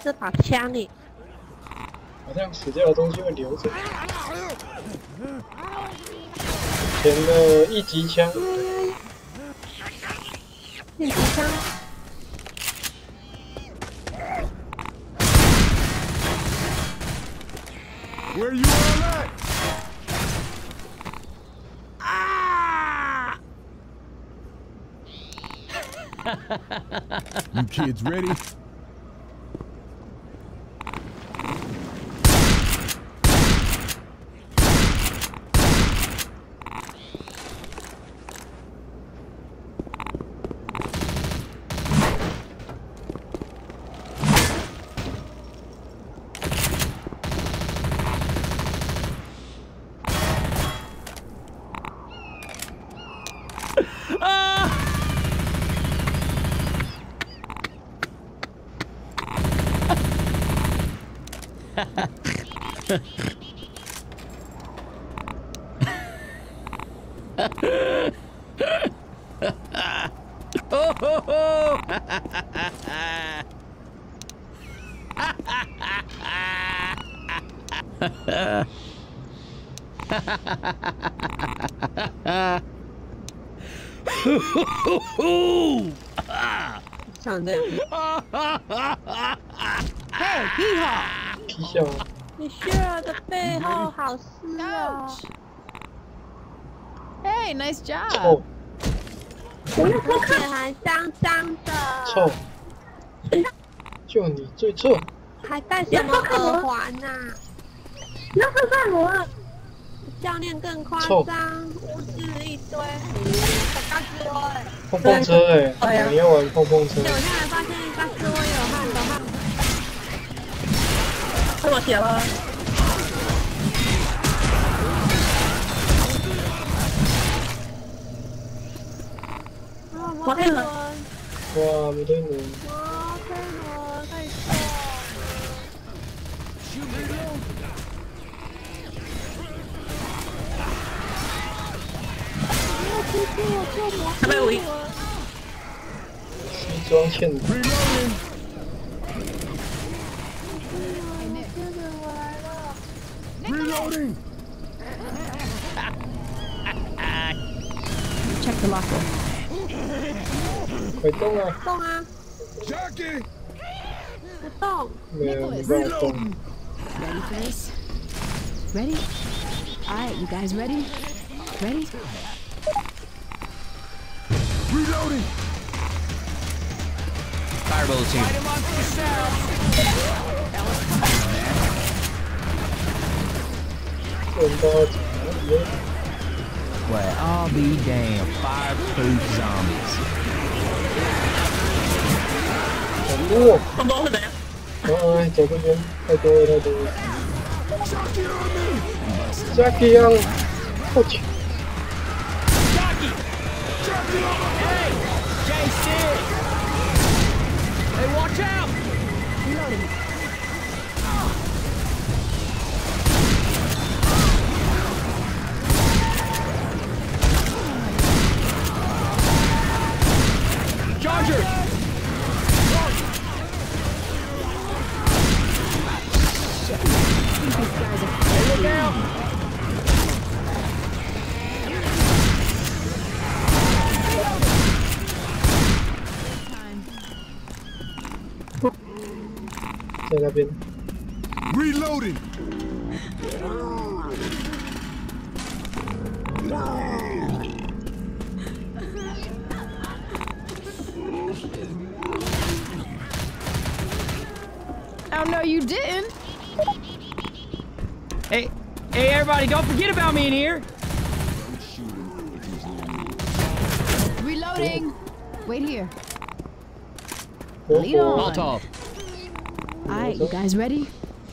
这把枪你。 好像死掉的东西会留着。填了1级枪。 1级枪。 Where you all at? You kids ready? Hey, 皮号！ 皮笑。 你雪儿的背后好湿哦。 Hey, nice job. 臭。 而且还脏脏的。 臭。就你最臭。 还戴什么耳环呐？那是干我。教练更夸张，污渍一堆。 碰碰车你要玩碰碰车。 对，我现在发现巴斯我有汗的汗。被我铁了。摩天轮。 哇，摩天轮。 摩天轮太帅了。150。 西装欠的。 Reloading. Check the locker. 快动啊！ 动啊！ Jackie. 不动。 没有，没办法动。 Ready for this? Ready? All right, you guys ready? Ready? Reloading. Firebolt team. Well, I'll be damned. Fireproof zombies. 很多。很多是谁？哎，走这边，太多了，太多了。Jackie 让，我去。 Hey! JC! Hey, watch out! Reloading. Charger! Hey, look out! Reloading. Oh no, you didn't. Hey, everybody, don't forget about me in here. Reloading. Wait here. Lead on. Molotov. Alright, you guys ready?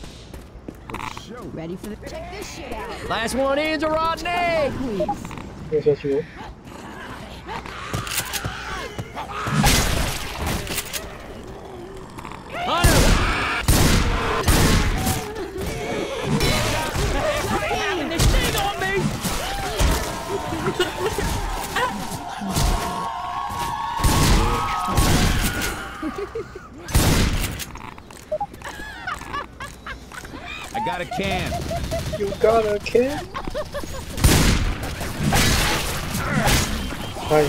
Ready for the... Check this shit out. Last one in's a rotten egg. Go下去。 I got a can. You got a can? Hi.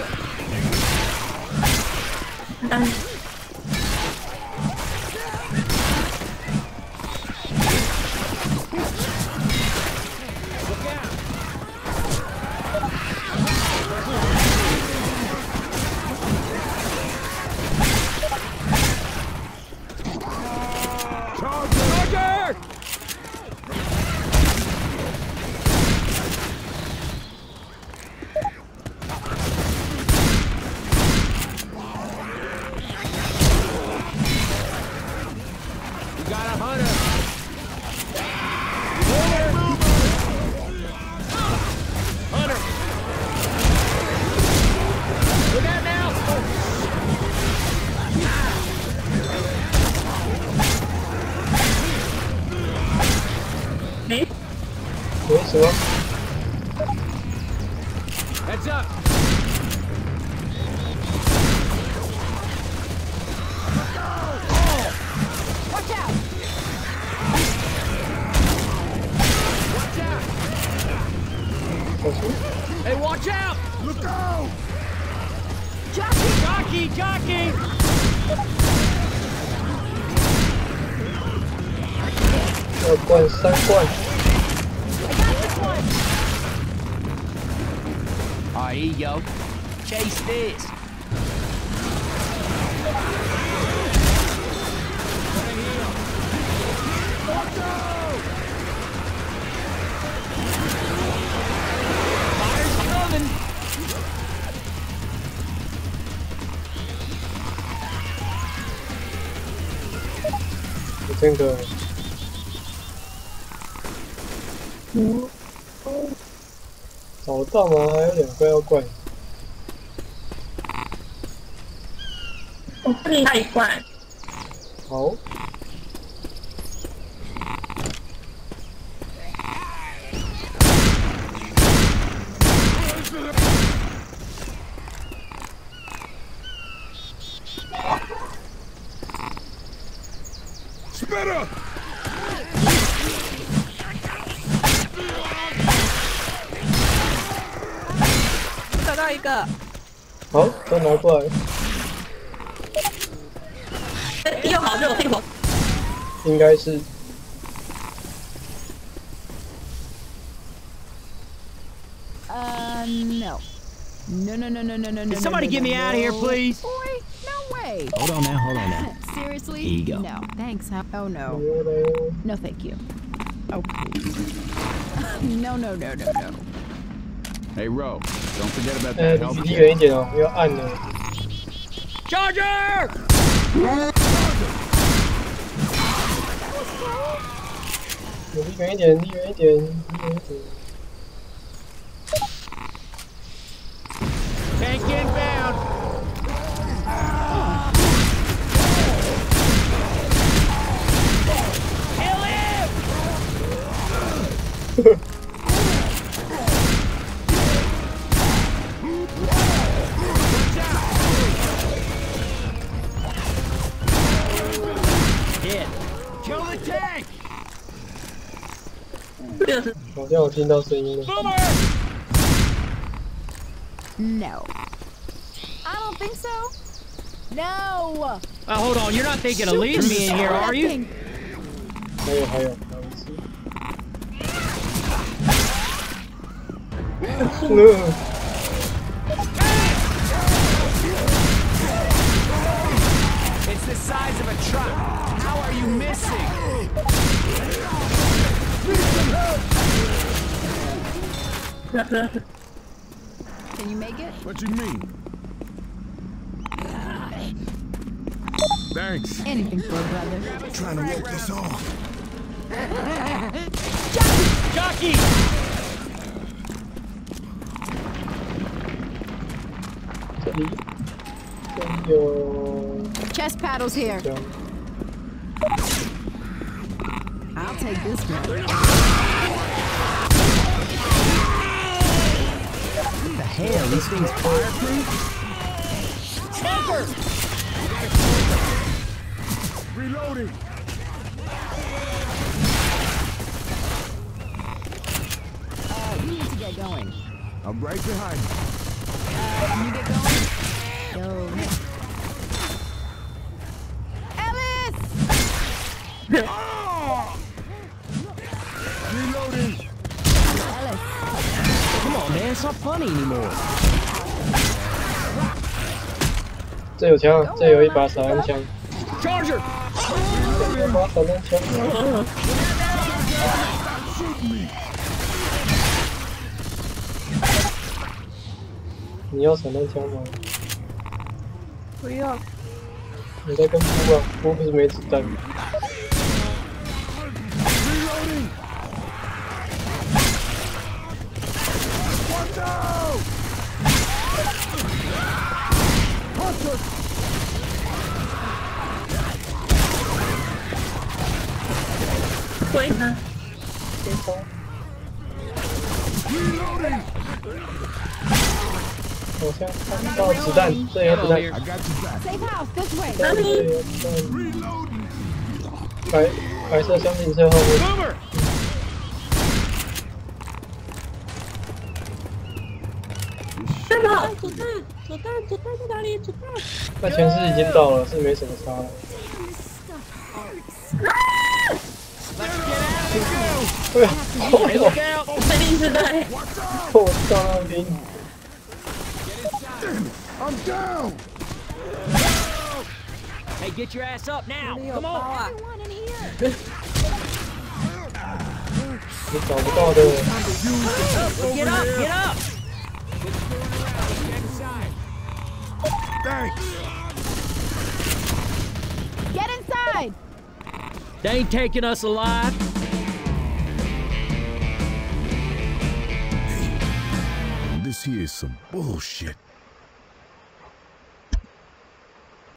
Charger! We got a hunter. Hunter! Look out now! Me? 没什么？ Heads up! Watch out! Watch out! 小心！ Hey, watch out! Look out! Jockey! Jockey! 2罐3罐， Alright, here you go. Chase this. Fire's coming. 你这个找得到吗？还有2个要灌。 我这里还有一罐。 好， Spitter! 找到一个， 好，都拿过来， 又好热，这个应该是 No. No. Can somebody get me out of here, please? Boy, no way. Hold on now. Seriously? Here you go. No, thanks. Huh? Oh, no. 没有嘞。 No, thank you. Oh, please. No. Hey, Ro, don't forget about 离 that help 离远一 kit. 点哦，要按了。 Charger! 离远一点，离远一点，离远一点。 Tank inbound. Kill him! Hit. Kill the tank! 好像有听到声音了。 Boomer! No. I don't think so. No. Hold on, you're not thinking of leaving me in here, are you? 还有，还有一次。 It's the size of a truck. How are you missing? Can you make it? What you mean? Thanks. Anything for a brother. Trying to walk this off. Jockey! Chest paddles here. I'll take this one. What the hell? These things fireproof? Smoker! Reloading. get going? I'm right behind you. Can you get going? Yo. Ellis! Reloading. Ellis. Come on, man. It's not funny anymore. 这有枪，这有一把散弹枪， Charger! 有把散弹枪。你要散弹枪吗？ 不要。 你在跟扑啊？扑不是没子弹。 推他。 好像看到子弹，这也有子弹。 I got you back. Safe house, this way. 这也有子弹。白色箱型车后面。 Boomer! 干嘛？子弹在哪里？子弹。 那全是已经到了，是没什么差了。对，哦， 肯定是在。 我到那边。 I'm down. Hey, get your ass up now! 有 Come 包 on! 啊！ 你找不到的。 Get up! Get up! Thanks. Get inside! They ain't taking us alive. This here is some bullshit.